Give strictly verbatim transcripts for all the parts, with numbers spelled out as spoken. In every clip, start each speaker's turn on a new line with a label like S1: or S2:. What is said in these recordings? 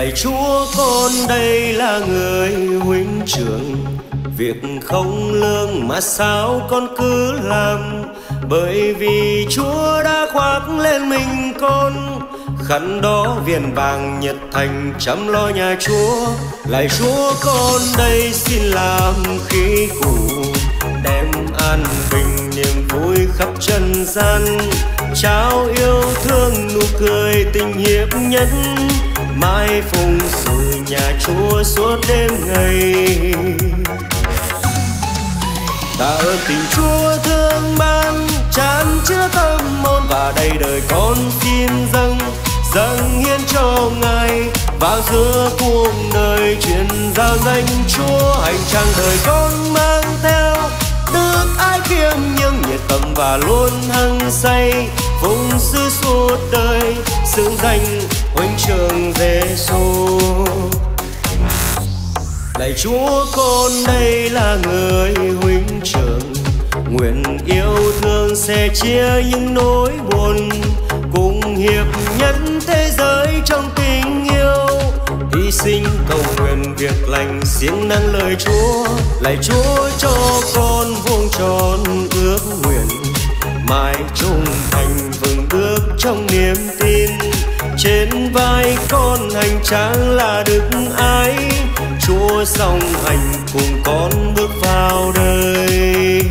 S1: Lạy Chúa, con đây là người huynh trưởng, việc không lương mà sao con cứ làm. Bởi vì Chúa đã khoác lên mình con khăn đó viền vàng nhiệt thành chăm lo nhà Chúa. Lạy Chúa, con đây xin làm khí cụ, đem an bình niềm vui khắp trần gian, trao yêu thương nụ cười tình hiệp nhất, mãi phụng sự nhà Chúa suốt đêm ngày. Ta ơn tình Chúa thương ban chan chứa tâm hồn, và đầy đời con xin dâng dâng hiến cho Ngài. Vào giữa cuộc đời truyền giao danh Chúa, hành trang đời con mang theo đức ái khiêm nhưng nhiệt tâm và luôn hăng say, phụng sự suốt đời xứng danh huynh trưởng Giêsu. Lạy Chúa, con đây là người huynh trưởng, nguyện yêu thương sẻ chia những nỗi buồn, cùng hiệp nhất thế giới trong tình yêu, hy sinh cầu nguyện việc lành siêng năng lời Chúa. Lạy Chúa, cho con vuông tròn ước nguyện, mãi trung thành vững bước trong niềm tin. Trên vai con hành trang là đức ái, Chúa song hành cùng con bước vào đời.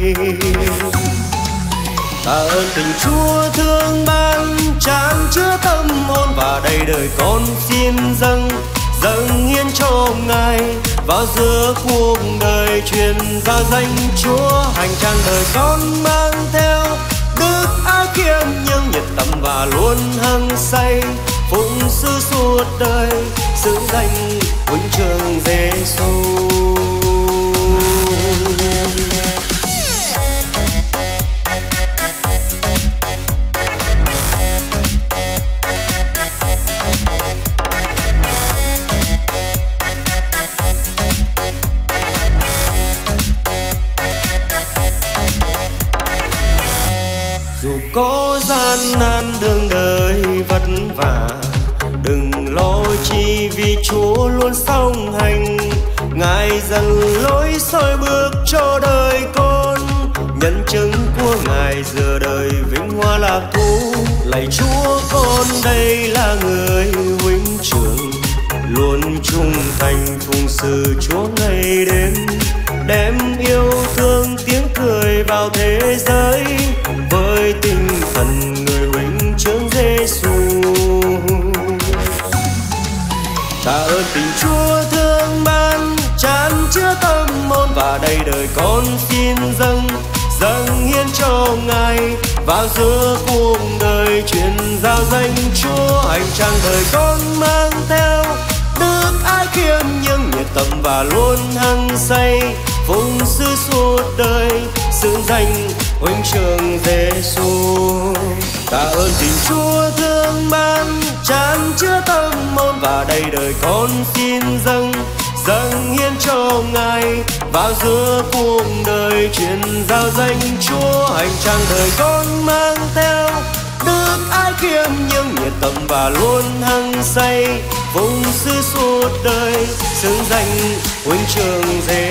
S1: Ta ơn tình Chúa thương ban chan chứa tâm hồn, và đầy đời con xin dâng dâng hiến cho Ngài. Vào giữa cuộc đời truyền giao danh Chúa, hành trang đời con mang theo đức ái khiêm nhưng nhiệt tâm và luôn hăng say, phụng sự suốt đời xứng danh huynh trưởng Giêsu. Dù có gian nan đường đời vất vả, đừng lo chi vì Chúa luôn song hành. Ngài dần lối soi bước cho đời con, nhân chứng của Ngài giờ đời vinh hoa lạc thú. Lạy Chúa, con đây là người huynh trưởng, luôn trung thành phụng sự Chúa ngày đêm, đem yêu thương tiếng cười vào thế giới với tinh thần người huynh trưởng Giêsu. Ta ơn tình Chúa thương ban chan chứa tâm hồn, và đầy đời con xin dâng dâng hiến cho Ngài. Vào giữa cuộc đời truyền giao danh Chúa, hành trang đời con mang theo đức ái khiêm nhưng nhiệt tâm và luôn hăng say, phụng sự suốt đời xứng danh huynh trưởng Giêsu. Ta ơn tình Chúa thương ban chan chứa tâm hồn, và đầy đời con xin dâng dâng hiến cho Ngài. Vào giữa cuộc đời truyền giao danh Chúa, hành trang đời con mang theo đức ái khiêm nhưng nhiệt tâm và luôn hăng say, phụng sự suốt đời xứng danh huynh trưởng Giêsu.